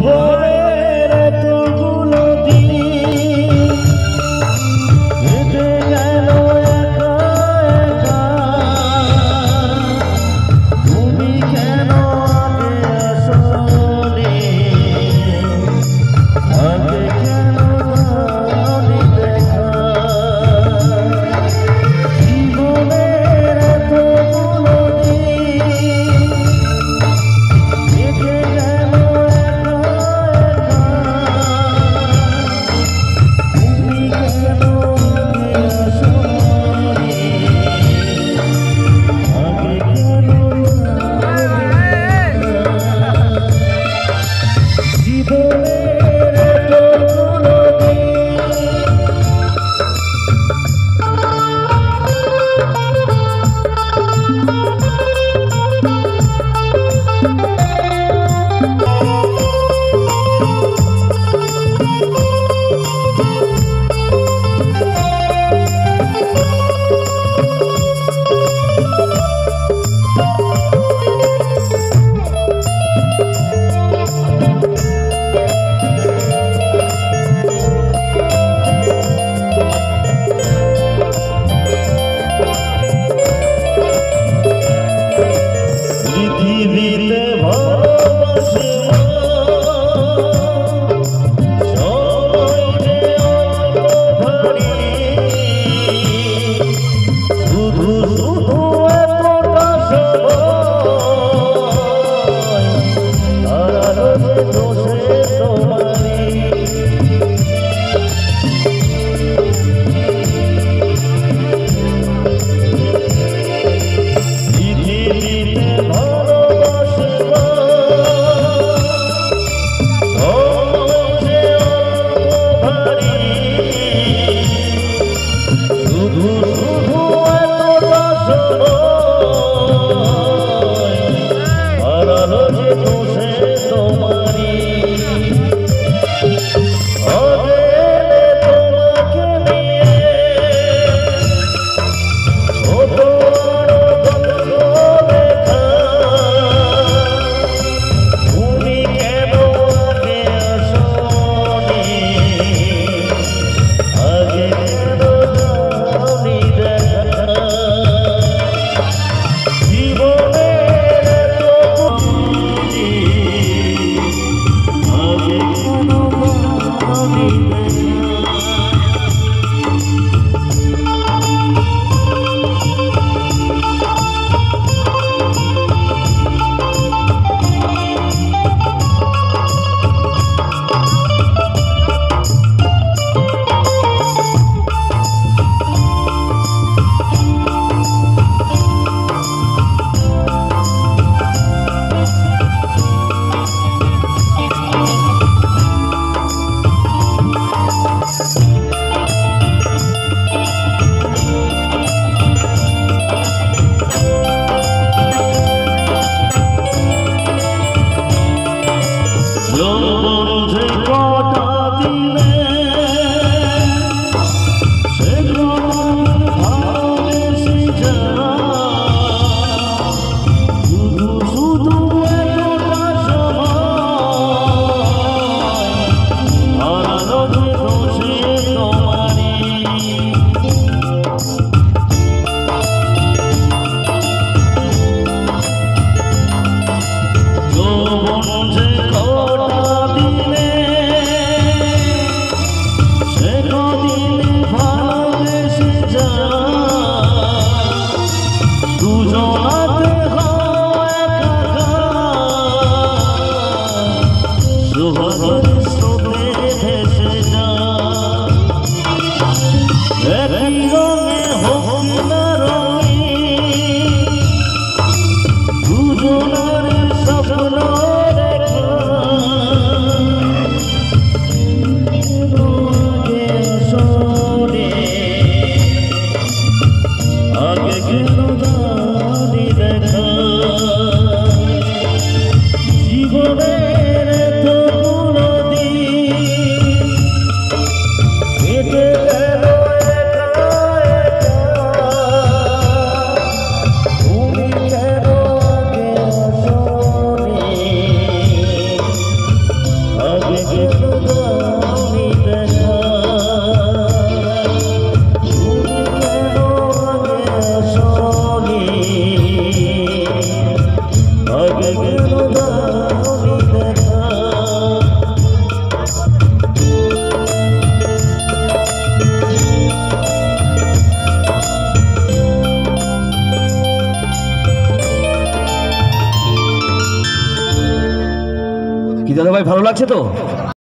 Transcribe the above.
জীবনের এতগুলো দিন কেটে গেল একা একা, তুমি কেন আগে আসোনি, আগে কেন দাওনি দেখা। জীবনের এতগুলো দিন কেটে গেল একা একা, তুমি কেন আগে আসোনি, আগে কেন দাওনি দেখা। জীবনের এতগুলো দিন পৃথিবীতে ভালোবাসে সবাই যে অল্প ভারী, শুধু শুধু এতটা সময় হারালো যে দোষে তোমারই। পৃথিবীতে ভালোবাসে সবাই যে অল্প ভারী, শুধু শুধু এতটা সময় হারালো যে দোষে তোমারই। আগে এলে তোমাকে নিয়ে হতো আরো গল্প লেখা, তুমি কেন আগে আসোনি, আগে কেন দাওনি দেখা। জীবনের এতগুলো দিন আগে কেন দাওনি যৌবন যে কটা দিলে সে কদিন ভালোবেসে যারা, শুধু শুধু এতটা সময় হারালো যে দোষে তোমারই। যৌবন যে কটা দিলে সে কদিন ভালোবেসে যারা, দুজনাতে হয় একাকার, সোহাগের স্রোতে ভেসে যায়। একই রঙে হোক না রঙিন, দুজনার স্বপ্ন দেখা। আগে আসোনি, আগে কেন দাওনি দেখা। জীবনের এতগুলো দিন কেটে গেল একা একা, তুমি কেন আগে আসোনি, দাদা ভাই ভালো লাগছে তো?